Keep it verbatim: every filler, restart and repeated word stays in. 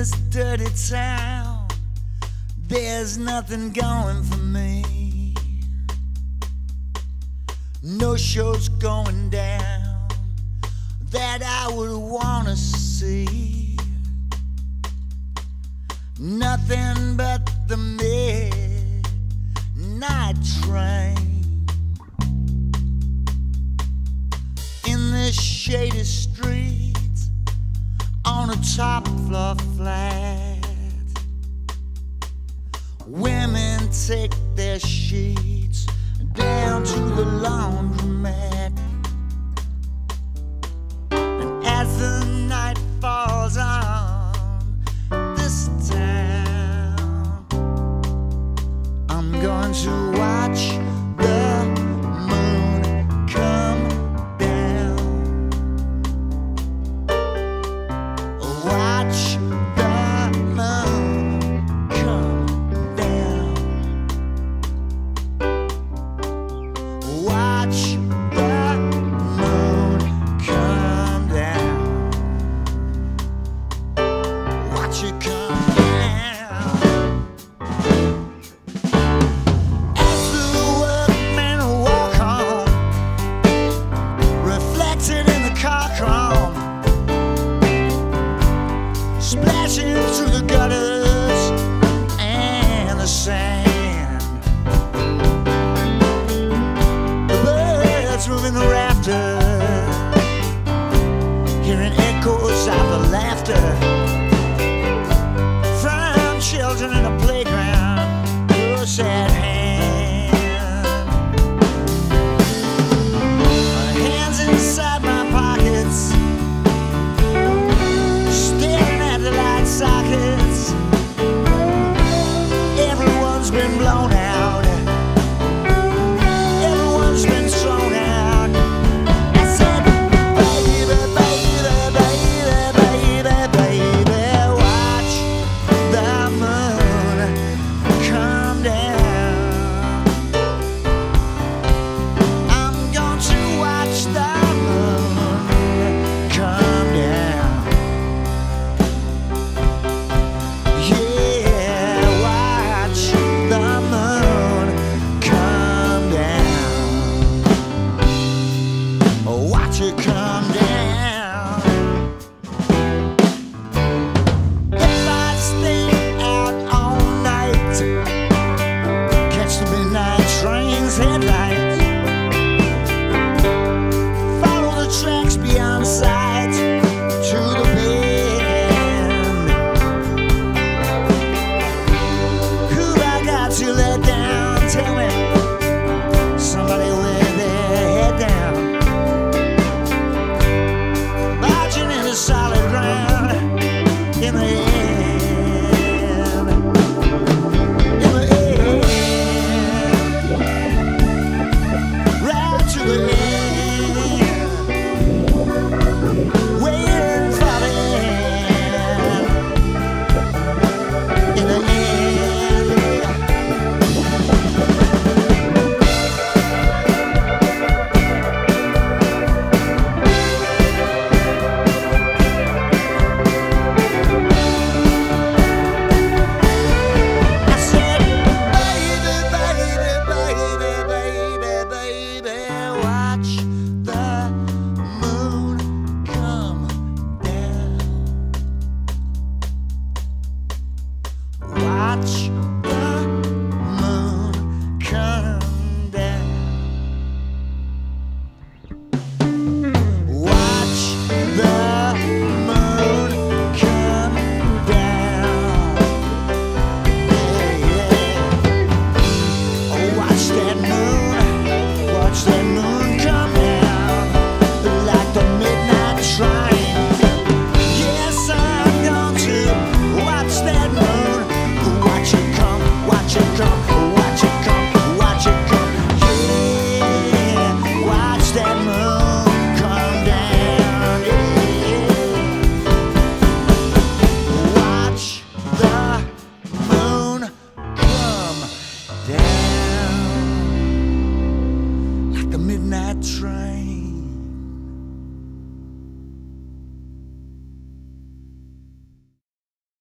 this dirty town, there's nothing going for me. No shows going down that I would want to see. Nothing but the midnight train in this shady street on a top floor flat. Women take their sheets down to the laundromat, and as the night falls on this town, I'm going to watch the moon come down. Watch the moon come down. Watch the moon come down. Watch it come down. As the workmen walk home, reflected in the car chrome, splashing through the gutters and the sand. The birds moving the rafters, hearing echoes of the laughter from children in a playground, close at hand. My hands inside my pockets, staring at the light sockets. Everyone's been blown out. Everyone's been thrown out. I said, baby, baby, baby, baby, baby, watch the moon come down. I'm going to watch the moon come down. Yeah, watch the moon come down. Watch it come down. If I stay out all night, catch the midnight train's headlights, follow the tracks beyond sight to the bend. Who I got to let down? Tell me, somebody with their head down, barging in the side.